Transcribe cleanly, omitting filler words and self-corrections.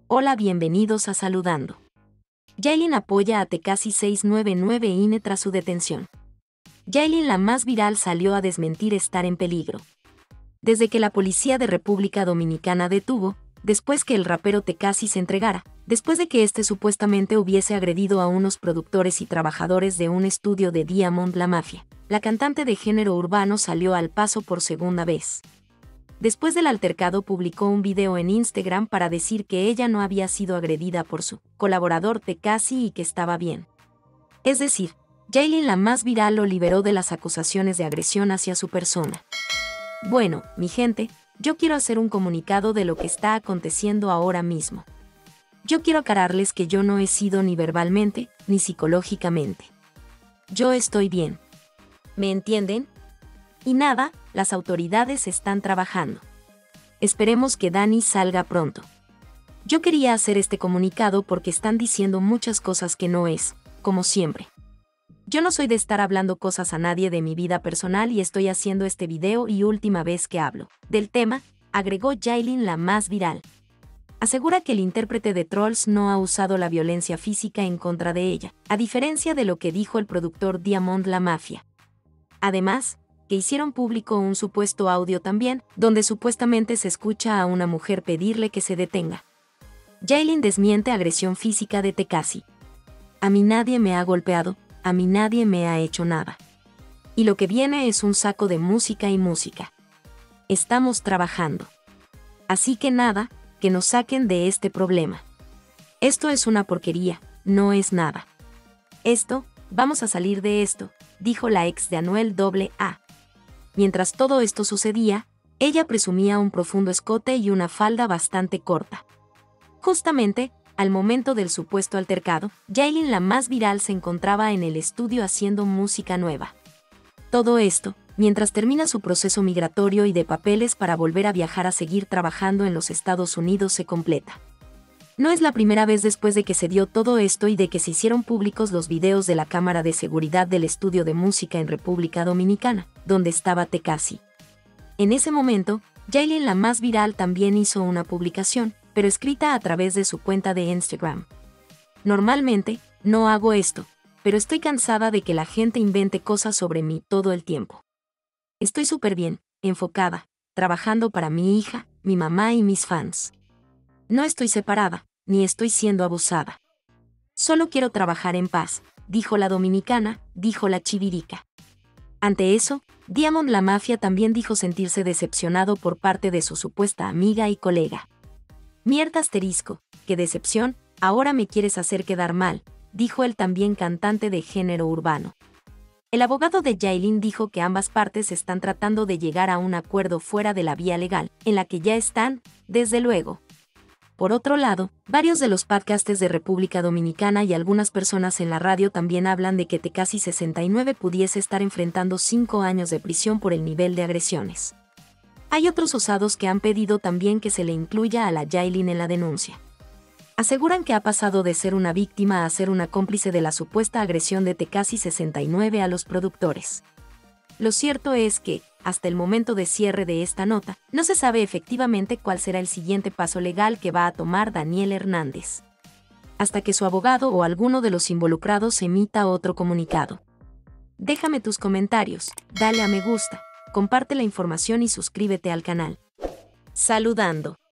Hola, bienvenidos a Saludando. Yailin apoya a Tekashi 699 INE tras su detención. Yailin, la más viral, salió a desmentir estar en peligro. Desde que la policía de República Dominicana detuvo, después que el rapero Tekashi se entregara, después de que este supuestamente hubiese agredido a unos productores y trabajadores de un estudio de Diamond La Mafia, la cantante de género urbano salió al paso por segunda vez. Después del altercado publicó un video en Instagram para decir que ella no había sido agredida por su colaborador Tekashi y que estaba bien. Es decir, Yailin, la más viral, lo liberó de las acusaciones de agresión hacia su persona. Bueno, mi gente, yo quiero hacer un comunicado de lo que está aconteciendo ahora mismo. Yo quiero aclararles que yo no he sido ni verbalmente, ni psicológicamente. Yo estoy bien. ¿Me entienden? Y nada, las autoridades están trabajando. Esperemos que Dani salga pronto. Yo quería hacer este comunicado porque están diciendo muchas cosas que no es, como siempre. Yo no soy de estar hablando cosas a nadie de mi vida personal y estoy haciendo este video y última vez que hablo del tema, agregó Yailin, la más viral. Asegura que el intérprete de Trolls no ha usado la violencia física en contra de ella, a diferencia de lo que dijo el productor Diamond La Mafia. Además, que hicieron público un supuesto audio también, donde supuestamente se escucha a una mujer pedirle que se detenga. Yailin desmiente agresión física de Tekashi. A mí nadie me ha golpeado, a mí nadie me ha hecho nada. Y lo que viene es un saco de música y música. Estamos trabajando. Así que nada, que nos saquen de este problema. Esto es una porquería, no es nada. Vamos a salir de esto, dijo la ex de Anuel AA. Mientras todo esto sucedía, ella presumía un profundo escote y una falda bastante corta. Justamente, al momento del supuesto altercado, Yailin, la más viral, se encontraba en el estudio haciendo música nueva. Todo esto, mientras termina su proceso migratorio y de papeles para volver a viajar a seguir trabajando en los Estados Unidos, se completa. No es la primera vez después de que se dio todo esto y de que se hicieron públicos los videos de la cámara de seguridad del estudio de música en República Dominicana, donde estaba Tekashi. En ese momento, Yailin, la más viral, también hizo una publicación, pero escrita a través de su cuenta de Instagram. Normalmente, no hago esto, pero estoy cansada de que la gente invente cosas sobre mí todo el tiempo. Estoy súper bien, enfocada, trabajando para mi hija, mi mamá y mis fans. No estoy separada, ni estoy siendo abusada. Solo quiero trabajar en paz, dijo la dominicana, dijo la chivirica. Ante eso, Diamond La Mafia también dijo sentirse decepcionado por parte de su supuesta amiga y colega. Mierda asterisco, qué decepción, ahora me quieres hacer quedar mal, dijo el también cantante de género urbano. El abogado de Yailin dijo que ambas partes están tratando de llegar a un acuerdo fuera de la vía legal, en la que ya están, desde luego. Por otro lado, varios de los podcasts de República Dominicana y algunas personas en la radio también hablan de que Tekashi 69 pudiese estar enfrentando 5 años de prisión por el nivel de agresiones. Hay otros osados que han pedido también que se le incluya a la Yailin en la denuncia. Aseguran que ha pasado de ser una víctima a ser una cómplice de la supuesta agresión de Tekashi 69 a los productores. Lo cierto es que, hasta el momento de cierre de esta nota, no se sabe efectivamente cuál será el siguiente paso legal que va a tomar Daniel Hernández, hasta que su abogado o alguno de los involucrados emita otro comunicado. Déjame tus comentarios, dale a me gusta, comparte la información y suscríbete al canal. Saludando.